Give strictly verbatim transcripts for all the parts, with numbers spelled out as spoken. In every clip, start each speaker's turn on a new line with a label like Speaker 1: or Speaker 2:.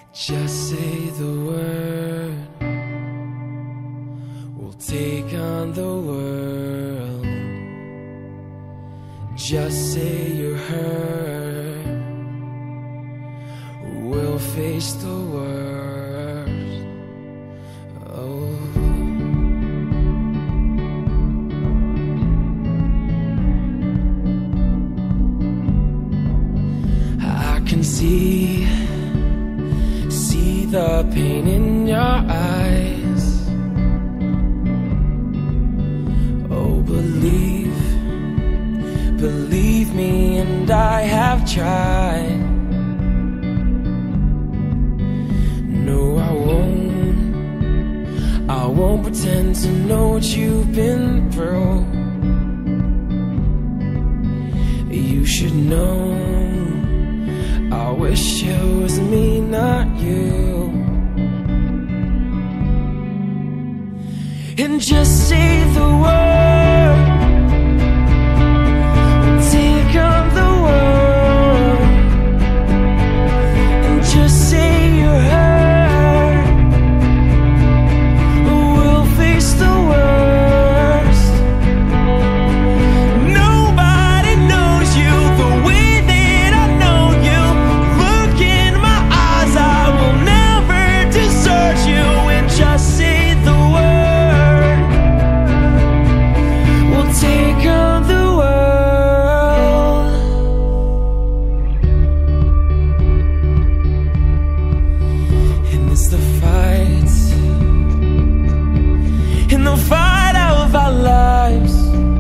Speaker 1: Just say the word, we'll take on the world. Just say you're hurt, we'll face the worst. Oh, I can see the pain in your eyes. Oh, believe, believe me, and I have tried. No, I won't, I won't pretend to know what you've been through. You should know, I wish it was me, not you. And just say the word, take on the world. And just say you're hurt, we'll face the worst. Nobody knows you the way that I know you. Look in my eyes, I will never desert you. And just say the word, take on the world. And it's the fight, in the fight of our lives.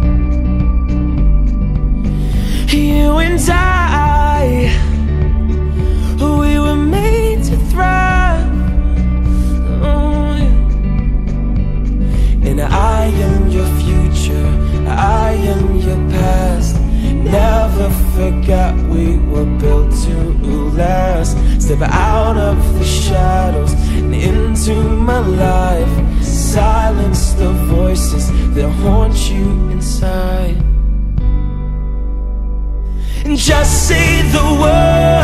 Speaker 1: You and I, we were made to thrive. Oh, yeah. And I am your future, I am your past. Never forget we were built to last. Step out of the shadows and into my life. Silence the voices that haunt you inside. And just say the word,